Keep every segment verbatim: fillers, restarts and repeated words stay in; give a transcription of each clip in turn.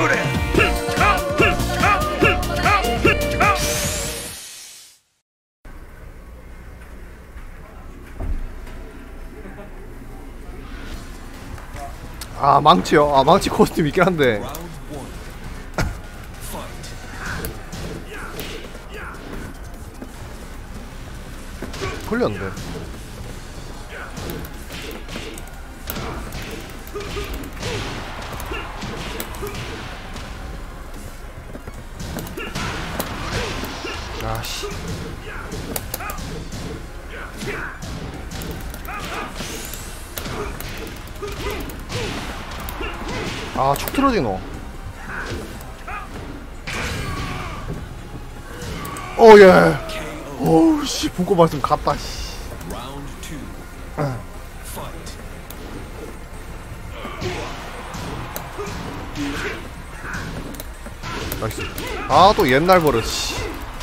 아 망치요? 아 망치 코스튬 있긴 한데 풀렸는데. 아씨. 아, 축 틀어지노. 오, 예. 오우, 씨, 분고 말씀 갔다, 씨. 나이스. 아, 또 옛날 버릇, 씨.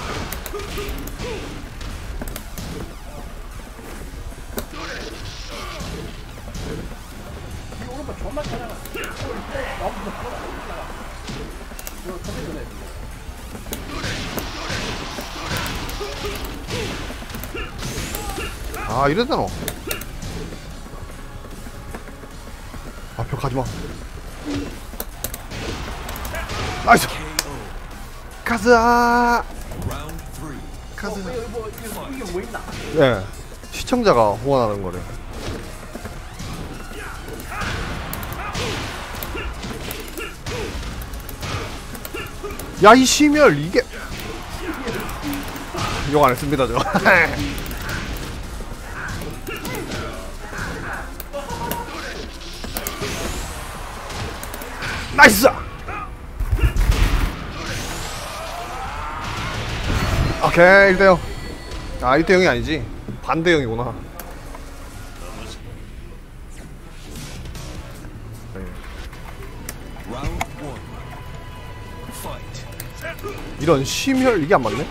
아, 이랬잖아. 아, 벽 가지마. 나이스. 가자. 가자. 네, 시청자가 후원하는 거래. 야, 이 심혈 이게 욕 안 했습니다, 저. 나이스! 오케이, 일 대 영. 아, 일 대 영이 아니지. 반대 영이구나. 이런 심혈 이게 안 맞네?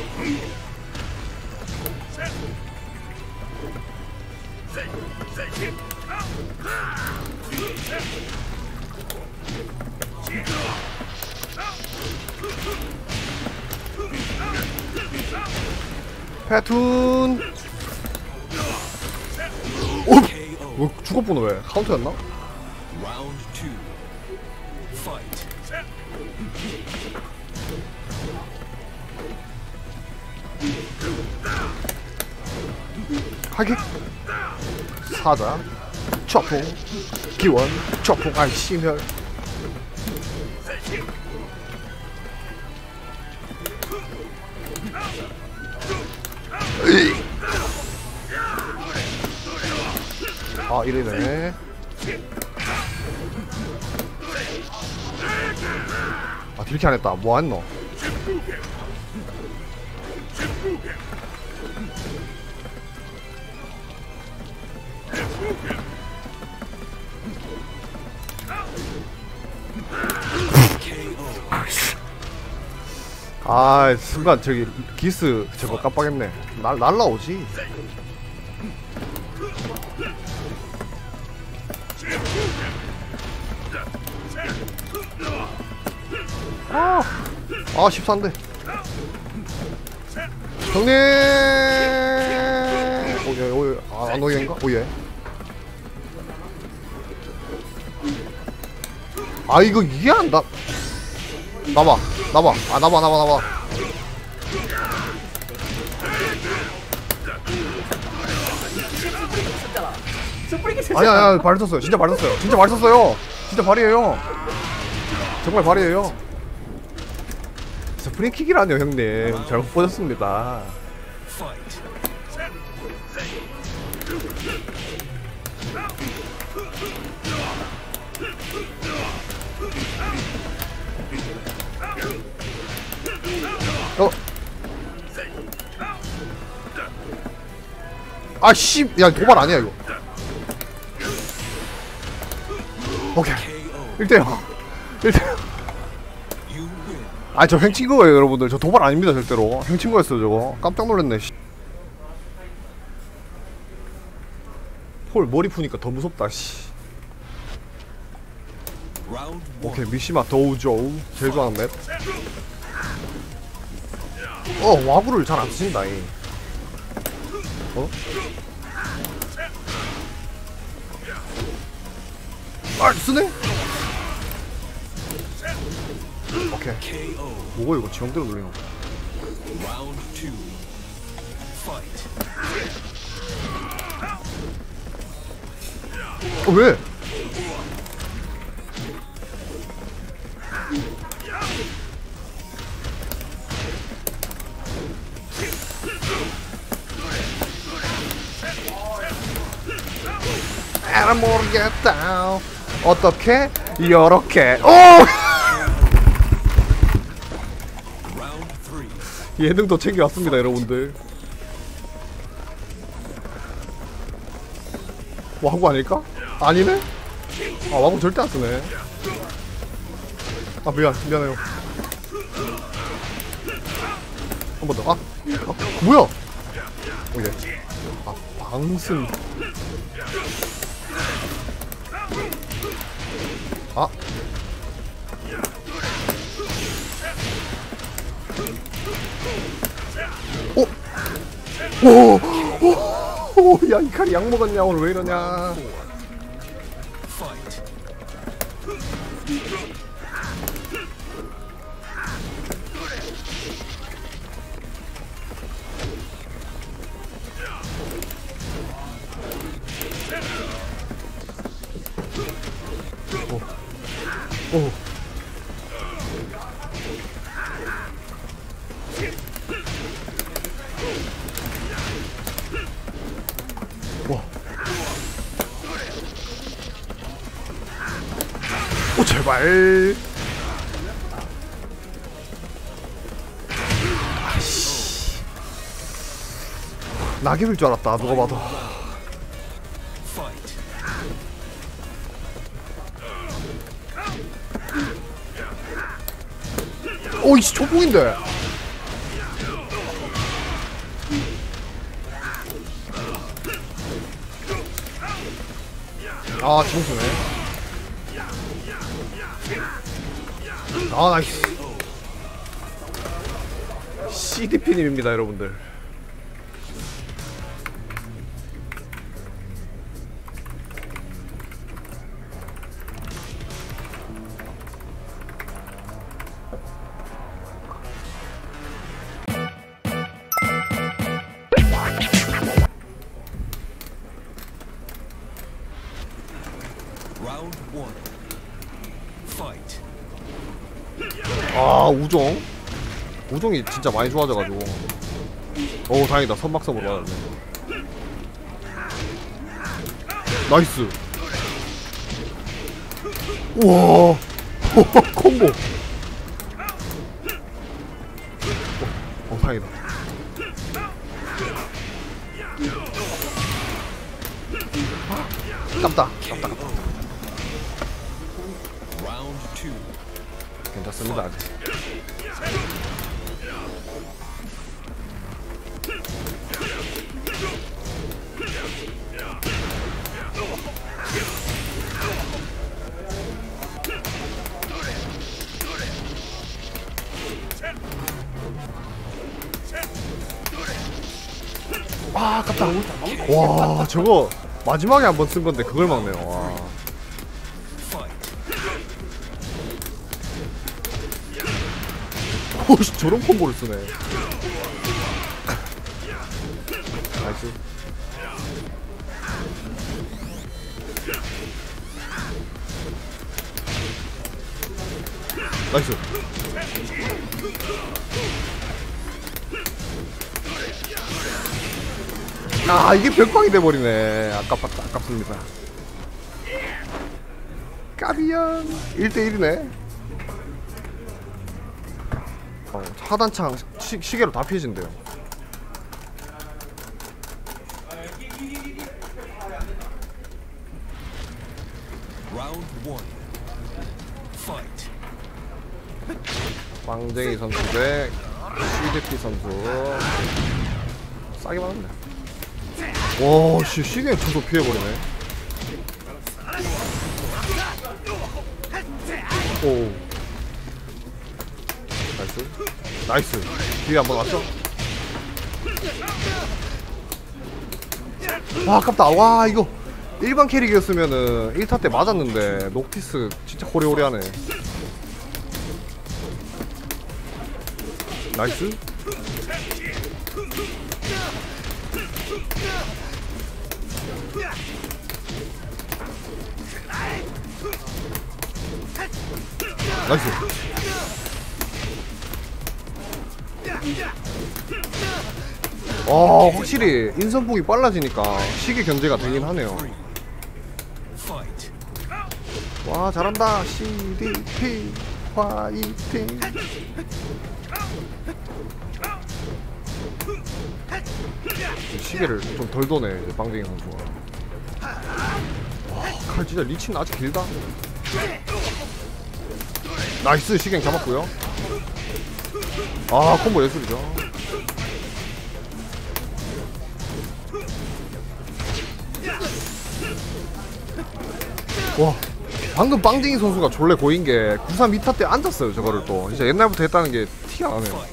패툰. 오! 뭐 죽었구나. 왜? 카운터였나? 하기 사자 초풍 기원 초풍. 아이 심혈. 아, 이래네. 아, 딜키 안 했다. 뭐 했노? 아, 순간 저기 기스 저거 깜빡했네. 날 날라오지. 아, 아 십삼 대. 형님. 오예, 오예. 아, 안 오예인가? 오예. 아, 이거 이게 안 나. 나봐, 나봐. 아, 나봐, 나봐, 나봐. 아니야, 아니야, 발 썼어요. 진짜 발 썼어요. 진짜 발 썼어요. 진짜 발이에요. 정말 발이에요. 스프링킥이라뇨, 형님. 잘못 보셨습니다. 어? 아, 씨. 야, 도발 아니야, 이거. 오케이. 일 대 영. 일 대 영. 아, 저 횡친 거예요, 여러분들. 저 도발 아닙니다, 절대로. 횡친 거였어요, 저거. 깜짝 놀랐네, 씨. 폴, 머리 푸니까 더 무섭다, 씨. 오케이, 미시마 도우조우 제일 좋아하는 맵. 어, 와구를 잘 안 쓰신다 이. 어? 아, 쓰네? 오케이. 뭐고 이거 지형대로 돌리는 거. 어, 왜? 아, 모르겠다. 어떻게? 요렇게. 오! 예능도 챙겨왔습니다, 여러분들. 와구 아닐까? 아니네? 아, 와구 절대 안 쓰네. 아, 미안, 미안해요. 한 번 더. 아, 아, 뭐야? 오예. 아, 방승. 아. 오! 오! 오! 오! 야, 이 칼이 약 먹었냐? 오늘 왜 이러냐? 오. 오. 와. 오, 제발. 아씨. 낙엽일 줄 알았다, 누가 봐도. 오이씨, 초봉인데. 아, 지금수네. 아, 나이스. 씨디피님입니다, 여러분들. 아, 우정? 우정이 진짜 많이 좋아져가지고. 오, 다행이다. 선박섬으로 맞았네. 나이스. 우와. 콤보. 어, 어, 다행이다. 깜다. 깜다, 깜다. 괜찮습니다, 아직. 아, 아깝다. 와, 저거 마지막에 한번 쓴 건데 그걸 막네요. 와. 오씨, 저런 콤보를 쓰네. 나이스. 나이스. 아, 이게 벽방이 돼버리네. 아깝다, 아깝습니다. 까비연. 일 대 일이네. 어, 하단창 시, 시계로 다 피해진대요. 빵쟁이 선수 대 씨디피 선수. 싸게 받았네. 와, 씨, 시계 쳐서 피해버리네. 오. 나이스. 나이스. 뒤에 한번 왔죠? 와, 아깝다. 와, 이거 일반 캐릭이었으면은 일 타 때 맞았는데 녹티스 진짜 호리호리하네. 나이스. 나이스. 아, 확실히 인선폭이 빨라지니까 시계 견제가 되긴 하네요. 와, 잘한다. 씨디피 화이팅. 시계를 좀 덜 도네 이제 빵댕이 선수가. 와, 칼 진짜 리치는 아직 길다. 나이스. 시갱 잡았고요. 아, 콤보 예술이죠. 와, 방금 빵댕이 선수가 졸래 고인게 구삼 이 타 때 앉았어요. 저거를 또 진짜 옛날부터 했다는게 티가 나네요.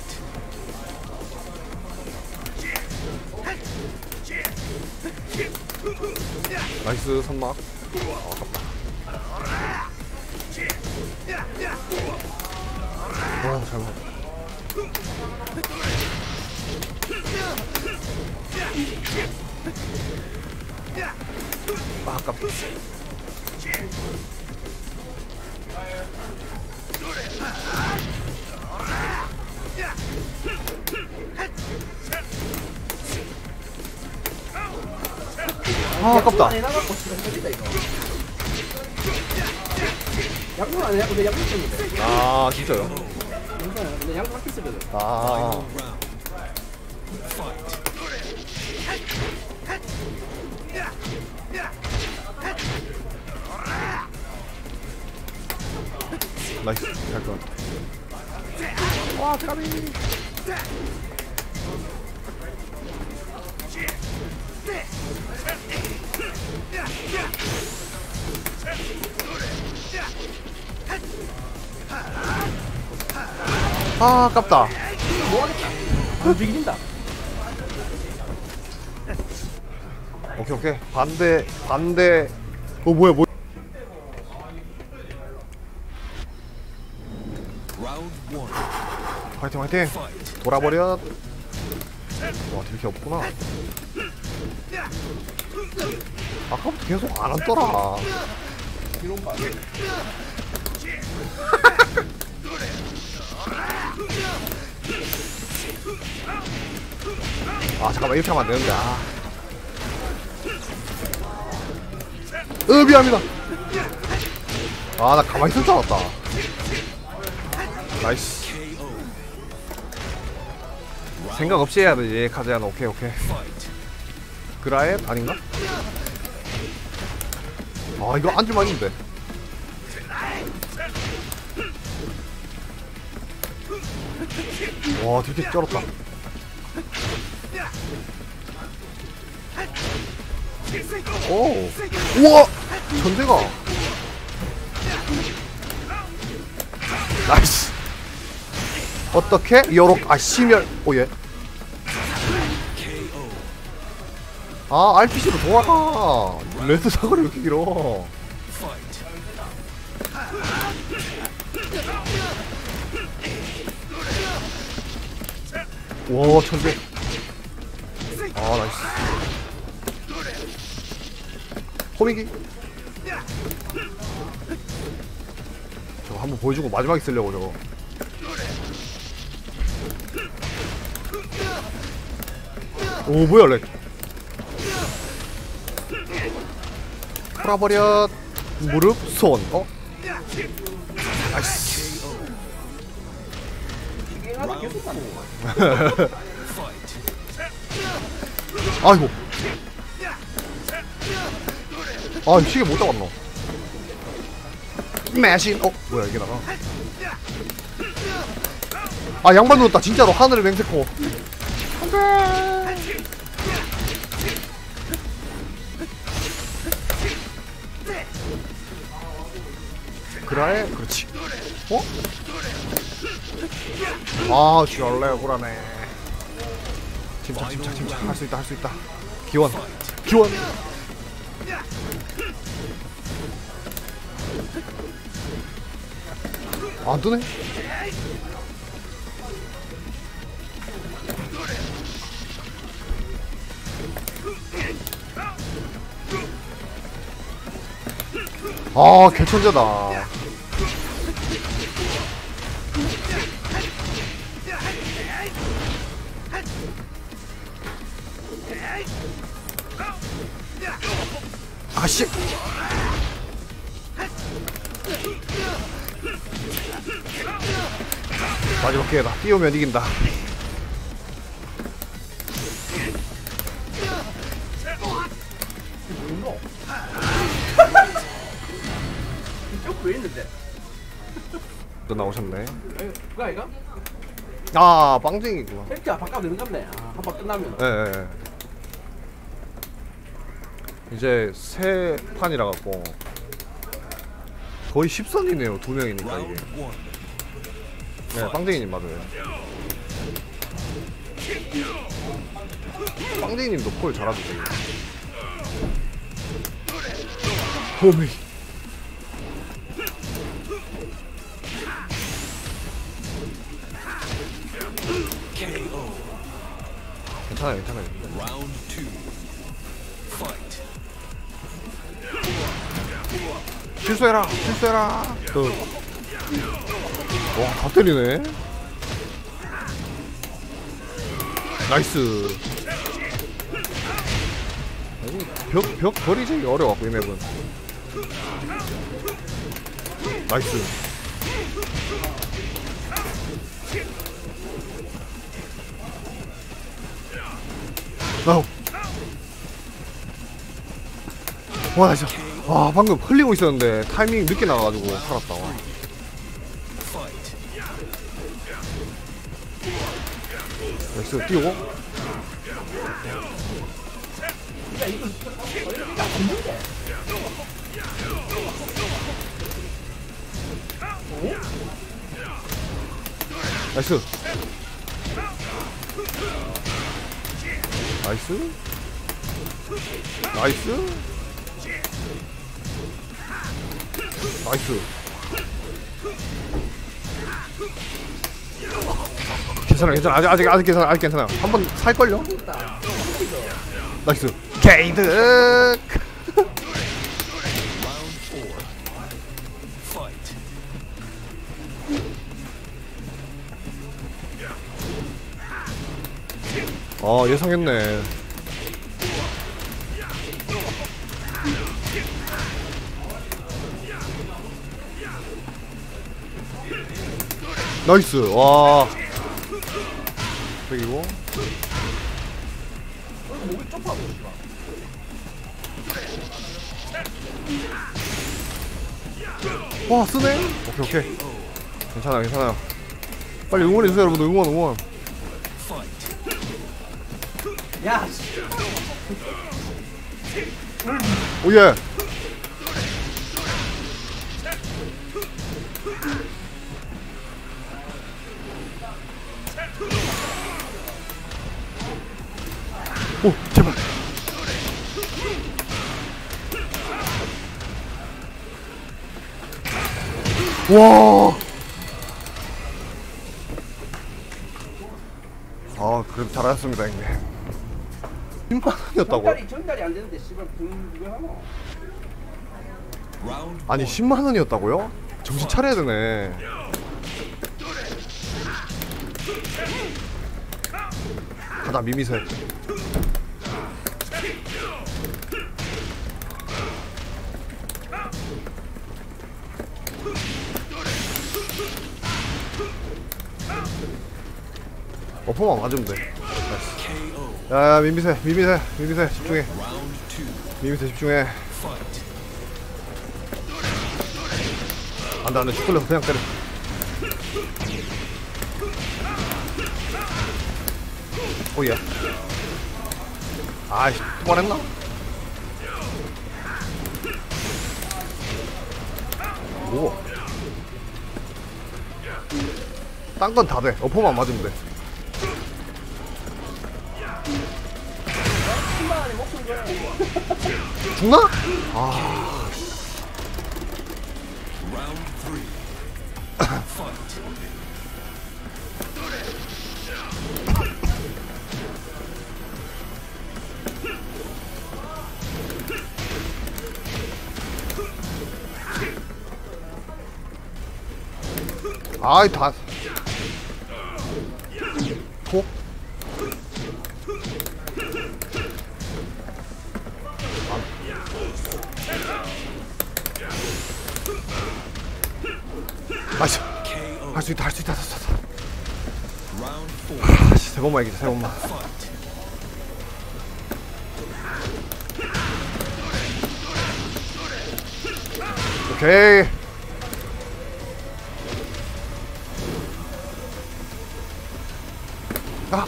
나이스. 선막. 와, 잘 맞았다. 아, 아깝다. 아, 아깝다. 양궁 안 해? 근데 양궁 쓰는데. 아, 진짜요? 근데 양궁 학기 쓰거든. 아. 나이스. 잘 것 같아. 와, 까비. 아, 아깝다. 뭐하겠다. 움직인다. 오케이, 오케이. 반대, 반대. 어, 뭐야, 뭐. 화이팅, 화이팅. 돌아버려. 와, 딜이 없구나. 아까부터 계속 안 왔더라. 이런 거 아니야? 아, 잠깐만. 이렇게 하면 안 되는데. 아. 으, 미안합니다. 아, 나 가만히 있을 줄 알았다. 나이스. 생각 없이 해야 되지. 카즈야는. 오케이, 오케이. 그라엣 아닌가? 아, 이거 앉을만 있는데. 와, 되게 쩔었다. 오, 우와, 전대가. 나이스. 어떻게? 요렇게. 아, 심열. 오예. 아, 알피씨로 돌아가. 레드 사거리 왜 이렇게 길어? 와, 천재. 아, 나이스. 호미기. 저거 한번 보여주고 마지막에 쓰려고 저거. 오, 뭐야, 렉. 풀어버려. 무릎, 손. 어? 아이씨. 아이고. 아, 시계 못 잡았노. 매신. 어, 뭐야, 이게 나가. 아, 양반 누웠다. 진짜로 하늘을 맹세코. 안돼. 그라에 그렇지. 어? 아 쥐얼레 억울하네. 침착 침착 침착 할 수 있다 할 수 있다. 기원 기원. 안 뜨네. 아 개천재다. 아씨. 마지막 기회다. 띄우면 이긴다. 왜 있는데? 또 나오셨네. 그거 아이가? 아 빵쟁이구나. 헬기가 바꿔도 되는 건데. 아, 한번 끝나면. 예, 예, 예. 이제 세 판이라 갖고 거의 십 선이네요. 두 명이니까 이게. 네, 빵쟁이님 맞아요. 빵쟁이님도 콜 잘하더라고요. 호미. 괜찮아요, 괜찮아요. 실수해라, 실수해라. 또. 와, 다 때리네. 나이스. 벽, 벽 버리기 어려워갖고, 이 맵은. 나이스. 아우. 와, 나 진짜. 와, 방금 흘리고 있었는데 타이밍 늦게 나가가지고 살았다. 와. 나이스, 띄우고. 나이스. 나이스. 나이스. 나이스. 괜찮아, 괜찮아. 아직, 아직, 아직 괜찮아, 아직 괜찮아. 한번 살걸요? 나이스. 게이드. 아, 예상했네. 나이스. 와. 그리고 목이 좁아 보이지마. 와, 쓰네. 오케이, 오케이. 괜찮아, 괜찮아요. 빨리 응원해주세요, 여러분들. 응원, 응원. 야, 씨. 오예. 오, 제발. 와. 아, 그래도 잘하셨습니다, 형님. 십만 원이었다고? 전달이 전달이 안 되는데 씨발 돈 이거 하노? 아니, 십만 원이었다고요? 정신 차려야 되네. 가자, 미미새. 어퍼만 맞으면 돼. 나이스. 야야, 미미새, 미미새, 미미새 집중해. 미미새 집중해. 안돼, 안돼. 축구를 그냥 때려. 오야. 아이씨, 또 말했나? 오. 딴 건 다 돼. 어퍼만 맞으면 돼. 십만 원에 목숨 줘. 죽나? 아. 아이 다 톡? 아씨 할 수 있다 할 수 있다 할 수 있다. 아씨 세 번만 이기자 세 번만. 오케이. 아.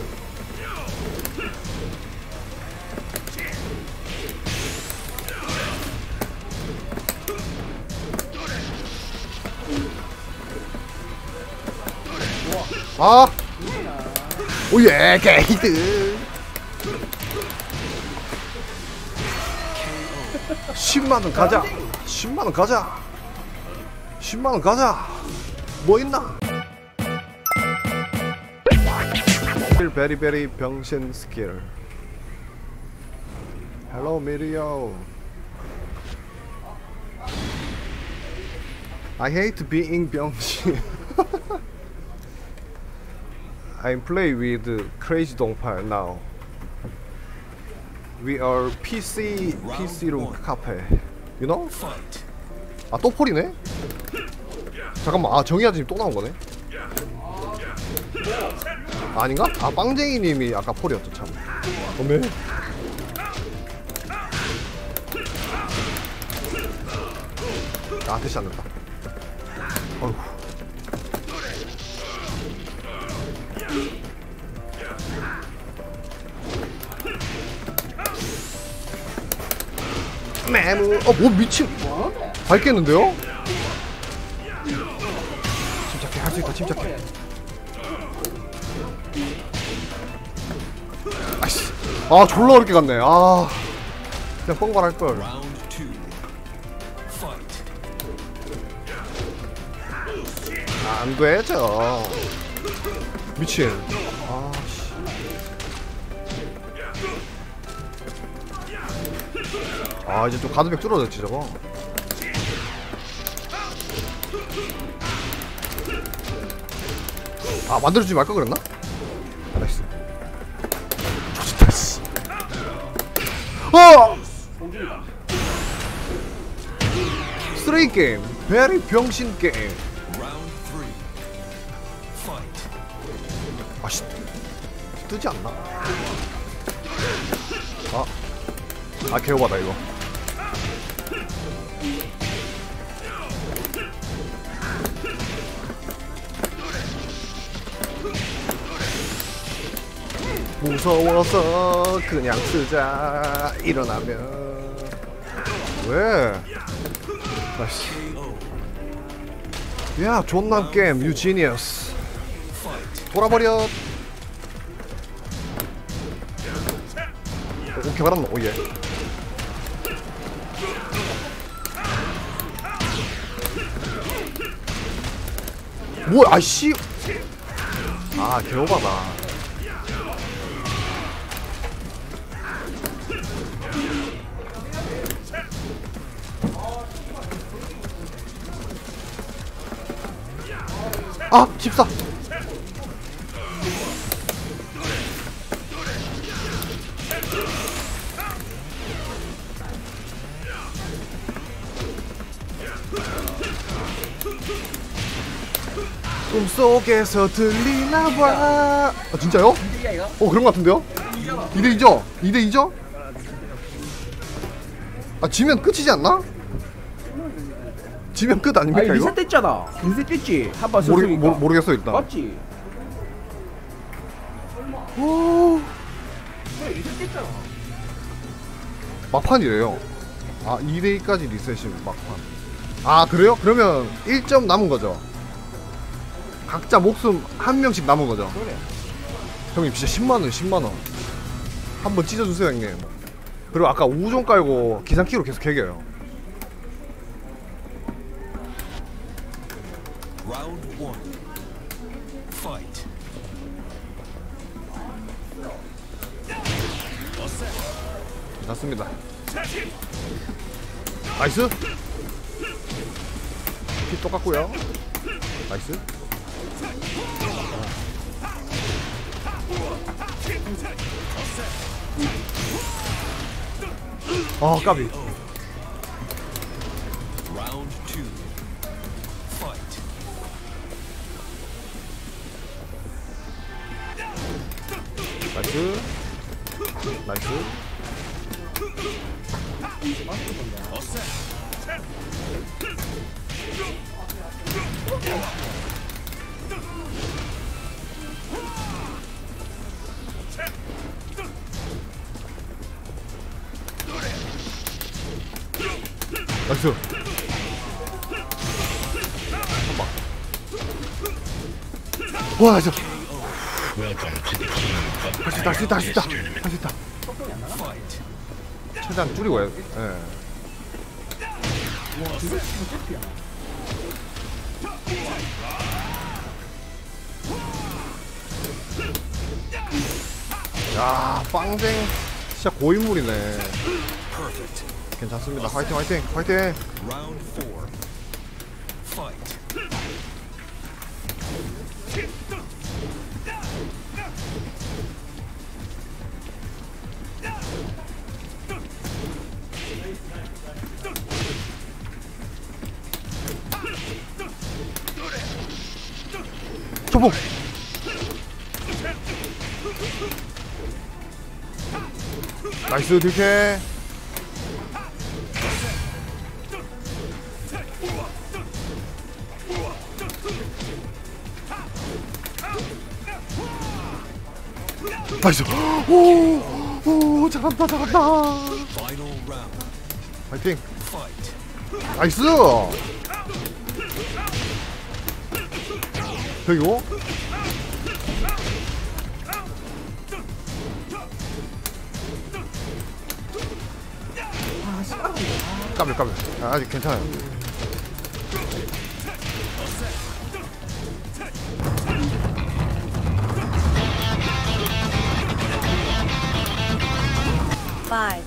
아. 오예 게이드. 십만 원 가자. 십만 원 가자. 십만 원 가자. 뭐 있나? 베리베리 병신 스킬. 헬로 미리오. I hate being 병신. I'm play with crazy 동팔 now. We are PC PC room cafe. You know? 아 또 폴이네? 잠깐만 아 정의아 지금 또 나온 거네? 아, 아닌가? 아 빵쟁이님이 아까 폴이었죠 참. 어메. 아 대시 안 됐다. 어휴. 매무. 어 뭐 미친. 밝겠는데요? 침착해 할 수 있다 침착해. 아씨 아 졸라 어렵게 갔네. 아 그냥 뻥발 할걸. 안 되죠. 미친. 아씨. 아 이제 좀 가드백 줄어졌지 저거. 아 만들어주지 말걸 그랬나? 나이스. 좋다 씨. 어! 쓰레기 게임. 베리 병신 게임. 아씨 뜨지 않나? 아, 아 개오바다 이거. 무서워서 그냥 쓰자. 일어나면 왜? 아씨. 야 존남 게임 유지니어스. 돌아버려. 오케이 말았노. 오예. 뭐야 아씨. 아 개오바다. 아 십사. 꿈속에서 들리나봐. 아 진짜요? 어 그런 거 같은데요? 이 대 이죠? 이 대 이죠? 아 지면 끝이지 않나? 지면 끝 아닙니까 아니, 이거? 리셋됐잖아. 리셋됐지. 한번 모르, 썼으니까. 모, 모르겠어 일단. 맞지? 오, 그래, 리셋됐잖아. 막판이래요. 아 이 대 이까지 리셋이 막판. 아 그래요? 그러면 일 점 남은 거죠? 각자 목숨 한 명씩 남은 거죠. 그래. 형님 진짜 십만 원, 십만 원. 한번 찢어주세요 형님. 그리고 아까 우종 깔고 기상키로 계속 개겨요. Round one. Fight. 괜찮습니다. 나이스. 피 똑같고요. 나이스. 아 까비. Round two. Fight. 나이스. 나이스. 나이스. 한방. 와 나이스. 할 수 있다 할 수 있다 할 수 있다 할 수 있다. Fight. 최대한 줄이고 해야 돼. 예. 와, 이거 지금 세트야. 야 빵쟁 진짜 고인물이네. Perfect. 괜찮습니다. 화이팅 화이팅 화이팅. Round four. Fight. 초보. 나이스 딜캐. 나이스. 오오 잘한다 잘한다. Final round. 파이팅. Fight. 나이스. 그리고 아, 시끄럽다. 까불 까불. 아, 아직 괜찮아요. Five,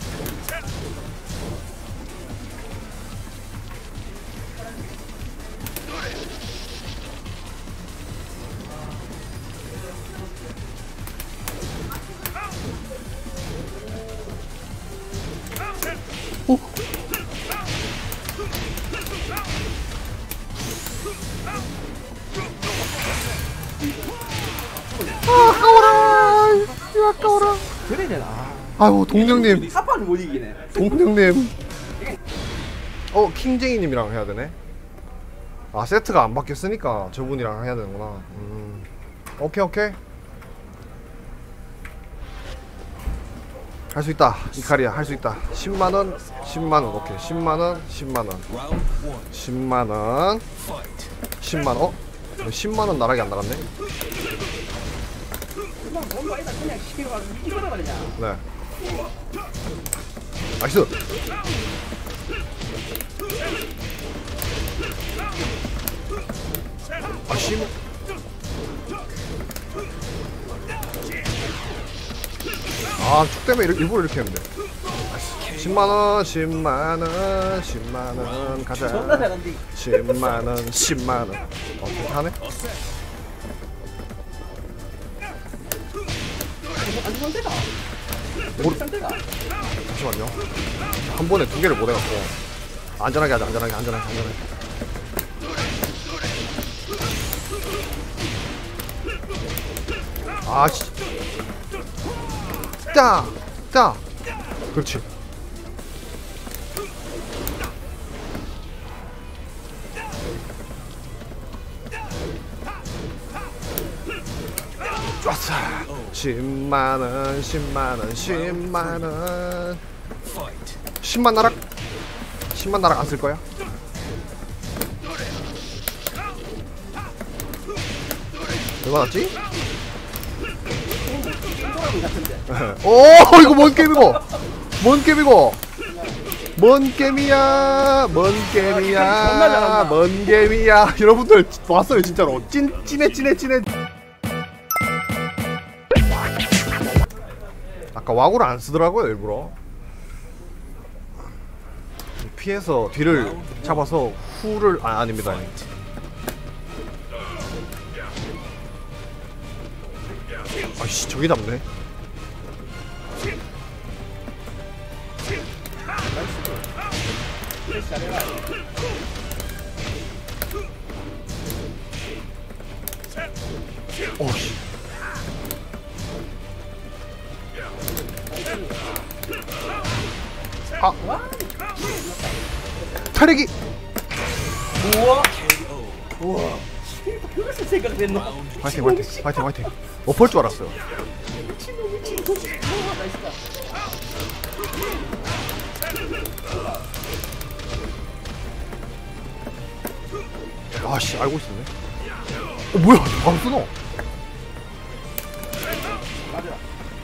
아까워라. 이거 아까워라. 그래야 되나? 아유 동령님. 사파는 못 이기네. 동령님. 어 킹제이님이랑 해야 되네. 아 세트가 안 바뀌었으니까 저분이랑 해야 되는구나. 음. 오케이 오케이. 할 수 있다. 이카리야 할 수 있다. 십만 원, 십만 원. 오케이. 십만 원, 십만 원. Round one. 십만 원, Fight. 십만 원. 어? 십만 원 나락이 안 나갔네. 그냥 뭔 말이다. 그냥 시켜가지고 이기거나 말이냐. 네. 나이스. 아 씨. 아, 축 때문에 이렇게, 일부러 이렇게 했는데. 십만 원, 십만 원, 십만 원 가자. 존나 잘한디. 십만 원, 십만 원. 어, 괜찮네. 안 상대가. 모르- 상대가. 잠시만요. 한 번에 두 개를 못 해갖고. 안전하게 하자, 안전하게, 안전하게, 안전하게. 아, 씨. 딱! 딱! 그렇지. 좋았어. 십만 원, 십만 원, 십만 원. Fight. 십만 나락? 십만 나락 안 쓸 거야? 왜 받았지? 게임 같은데. 오 이거 뭔 게임이고? 뭔 게임이고? 뭔 게임이야? 뭔 존나 게임이야? 잘한다. 뭔 게임이야? 여러분들 왔어요 진짜로. 찐 찐해 찐해 찐해. 아까 와구를 안 쓰더라고요 일부러. 피해서 뒤를 잡아서 후를 아 아닙니다. Fight. 아씨 저기 잡네. 패스 잘해라. 어씨. 아 타르기. 우와. K O. 우와. 그것을 생각했노. Round 화이팅 화이팅 화이팅 화이팅. 엎을 줄 알았어요. 미친놈 미친 도시. 우와 나이스다. 아씨 알고 있었네. 어 뭐야 바로 쓰노. 맞아.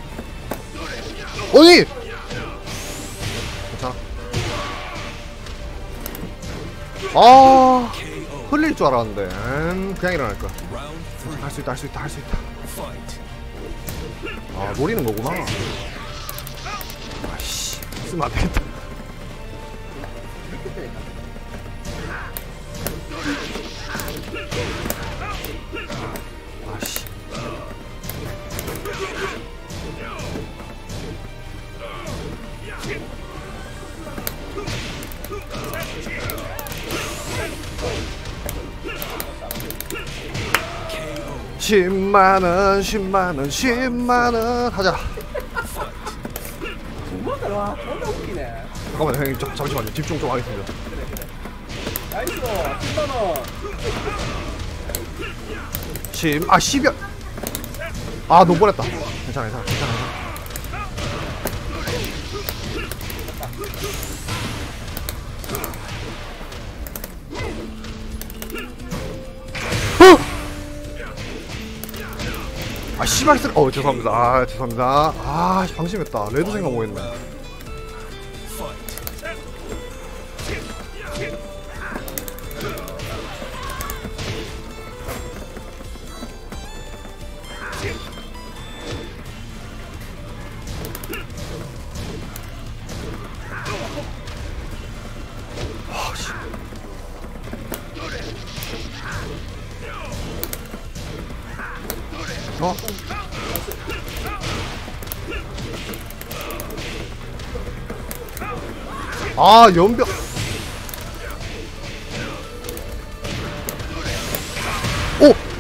아니 괜찮아. 아 K O. 흘릴 줄 알았는데 음, 그냥 일어날 거야. Round three. 할 수 있다 할 수 있다 할 수 있다. Fight. 아 노리는 거구나. 아씨 쓰면 안 되겠다. 아씨 K O. 십만원 십만원 십만원 하자. 정말 와 존나 웃기네. 잠깐만요 형님 저, 잠시만요 집중 좀 하겠습니다. 나이스. 십만 원. 십아 십여 아 너무 뻔했다. 괜찮아 괜찮아 괜찮아 어! 아 씨발 쓰 어 죄송합니다. 아 죄송합니다. 아 방심했다. 레드 생각 못했네. Fight. 어? 아 연병 오!